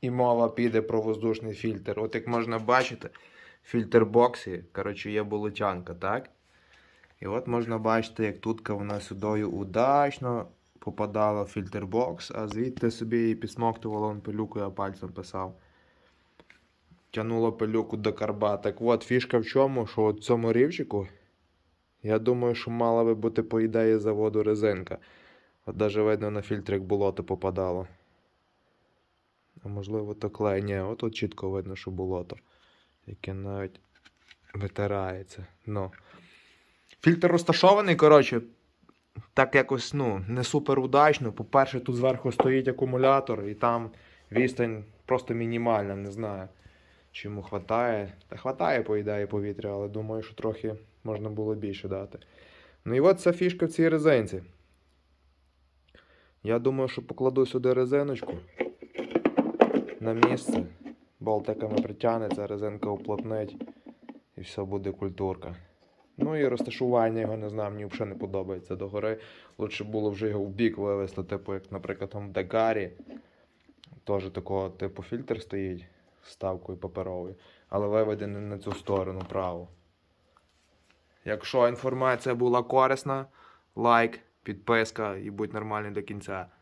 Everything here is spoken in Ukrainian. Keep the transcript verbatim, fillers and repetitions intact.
І мова піде про воздушний фільтр. От як можна бачити, в фільтр-боксі, коротше, є болотянка, так? І от можна бачити, як тутка вона сюдою удачно попадала в фільтр-бокс, а звідти собі її підсмоктувало, он пилюку я пальцем писав. Тянуло пилюку до карба. Так от, фішка в чому, що от в цьому рівчику, я думаю, що мала би бути, по ідеї, заводу резинка. От навіть видно на фільтр, як болото попадало. А можливо то клей. Ні, от тут чітко видно, що болото. Яке навіть витирається. Ну. Фільтр розташований, коротше, так якось, ну, не супер удачно. По-перше, тут зверху стоїть акумулятор, і там відстань просто мінімальна, не знаю, чи йому хватає. Та хватає, по ідеї, повітря, але думаю, що трохи можна було більше дати. Ну і от ця фішка в цій резинці. Я думаю, що покладу сюди резиночку на місце. Болтиками притягнеться, резинка уплотнить і все буде культурка. Ну і розташування його, не знаю, мені взагалі не подобається догори. Лучше було вже його в бік вивести, типу, як, наприклад, там в Дагарі. Теж такого типу фільтр стоїть з вставкою паперовою, але виведений на цю сторону, праву. Якщо інформація була корисна, лайк, підписка і будь нормальний до кінця.